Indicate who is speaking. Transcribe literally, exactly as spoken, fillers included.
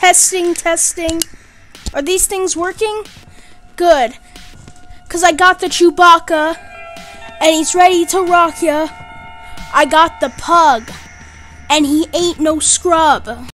Speaker 1: Testing, testing. Are these things working? Good. Because I got the Chewbacca, and he's ready to rock ya. I got the pug, and he ain't no scrub.